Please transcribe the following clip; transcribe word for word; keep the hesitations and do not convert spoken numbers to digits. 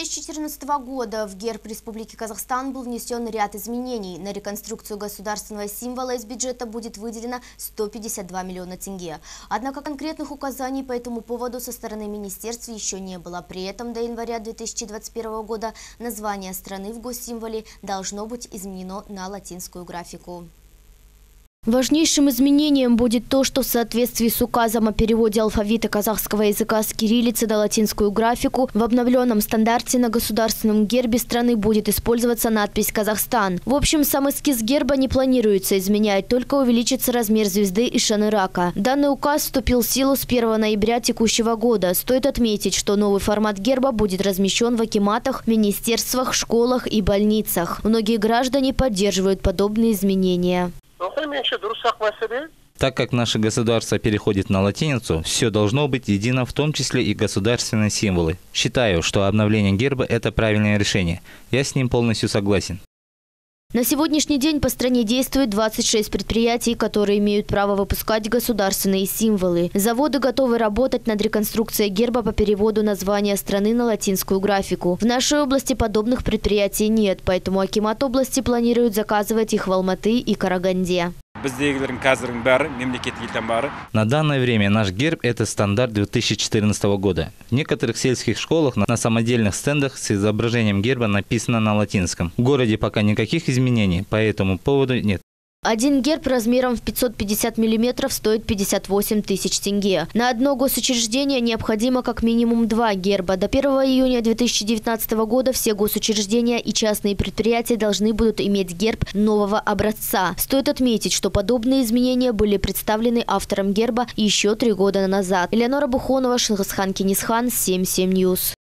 две тысячи четырнадцатого года в герб Республики Казахстан был внесен ряд изменений. На реконструкцию государственного символа из бюджета будет выделено сто пятьдесят два миллиона тенге. Однако конкретных указаний по этому поводу со стороны министерства еще не было. При этом до января две тысячи двадцать первого года название страны в госсимволе должно быть изменено на латинскую графику. Важнейшим изменением будет то, что в соответствии с указом о переводе алфавита казахского языка с кириллицы на латинскую графику в обновленном стандарте на государственном гербе страны будет использоваться надпись «Казахстан». В общем, сам эскиз герба не планируется изменять, только увеличится размер звезды и шанырака. Данный указ вступил в силу с первого ноября текущего года. Стоит отметить, что новый формат герба будет размещен в акиматах, министерствах, школах и больницах. Многие граждане поддерживают подобные изменения. Так как наше государство переходит на латиницу, все должно быть едино, в том числе и государственные символы. Считаю, что обновление герба – это правильное решение. Я с ним полностью согласен. На сегодняшний день по стране действует двадцать шесть предприятий, которые имеют право выпускать государственные символы. Заводы готовы работать над реконструкцией герба по переводу названия страны на латинскую графику. В нашей области подобных предприятий нет, поэтому акимат области планирует заказывать их в Алматы и Караганде. На данное время наш герб – это стандарт две тысячи четырнадцатого года. В некоторых сельских школах на самодельных стендах с изображением герба написано на латинском. В городе пока никаких изменений по этому поводу нет. Один герб размером в пятьсот пятьдесят миллиметров стоит пятьдесят восемь тысяч тенге. На одно госучреждение необходимо как минимум два герба. До первого июня две тысячи девятнадцатого года все госучреждения и частные предприятия должны будут иметь герб нового образца. Стоит отметить, что подобные изменения были представлены автором герба еще три года назад. Элеонора Бухонова, Шингисхан Кинисхан, семь семь Ньюс.